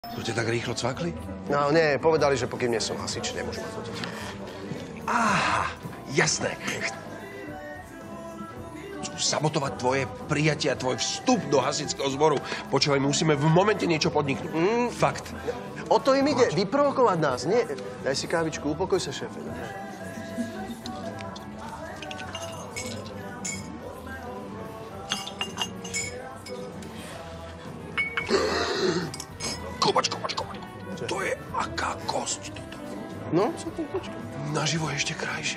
To ste tak rýchlo cvakli? No nie, povedali, že pokým nie som hasič, nemôžu ma fotiť. Aha, jasné. Chcú sabotovať tvoje prijatie a tvoj vstup do hasičského zboru. Počúvaj, my musíme v momente niečo podniknúť. Fakt. O to im ide, vyprovokovať nás, nie? Daj si kávičku, upokoj sa, šéfe. Kopač. To je aká kosť toto. No, co tu počkaj? Naživo je ešte krajšia.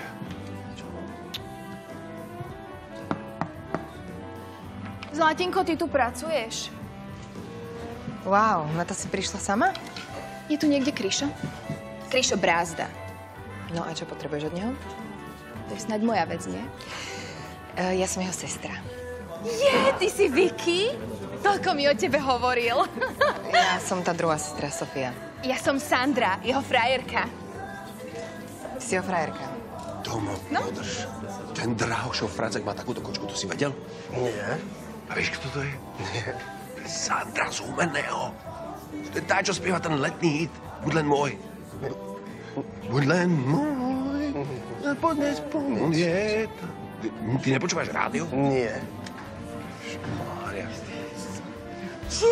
Zlatinko, ty tu pracuješ? Wow, na to si prišla sama? Je tu niekde Kryšo? Kryšo Brázda. No a čo potrebuješ od neho? To je snáď moja vec, nie? Ja som jeho sestra. Ty si Vicky? Toľko mi o tebe hovoril. Ja som tá druhá sestra, Sofia. Ja som Sandra, jeho frajerka. Si jeho frajerka. Tomo, podrž. Ten Drahošov fracek má takúto kočku, to si vedel? Nie. A vieš, kto to je? Nie. Sandra z Humenného. To je tá, čo spieva ten letný hit. Buď len môj. Buď len môj. Poď spomôcť. Ty nepočúvaš rádio? Nie. Mária. Čo?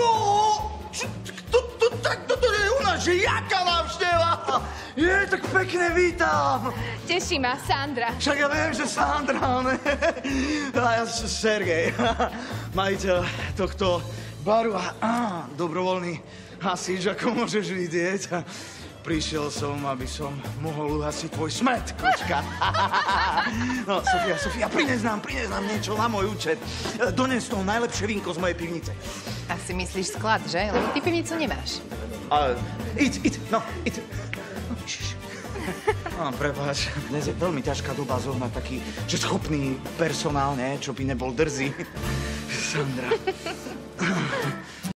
Kto to je u nás? Že jaká návšteva? Je, tak pekne vítam. Teší ma, Sandra. Však ja viem, že Sandra, ne? A ja Sergej, majiteľ tohto baru a dobrovoľný hasič, ako môžeš vidieť. Prišiel som, aby som mohol uhasiť tvoj smet, kočka. No, Sofia, prines nám niečo na môj účet. Dones to najlepšie vínko z mojej pivnice. Asi myslíš sklad, že? Lebo ty pivnicu nemáš. Ale, iď. No, prepáč, dnes je veľmi ťažká doba zohnať taký, že schopný personál, ne? Čo by nebol drzý. Sandra.